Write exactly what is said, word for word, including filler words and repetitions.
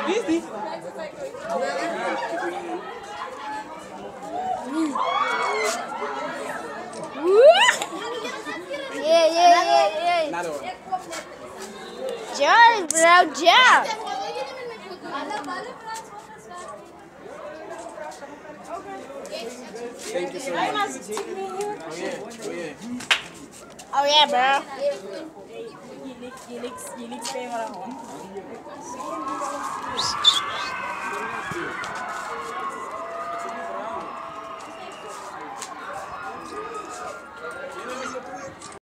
Easy. Yeah, yeah, yeah, yeah. Another one. Jump, bro, jump. Thank you so much. Oh yeah, oh yeah. Oh yeah, bro.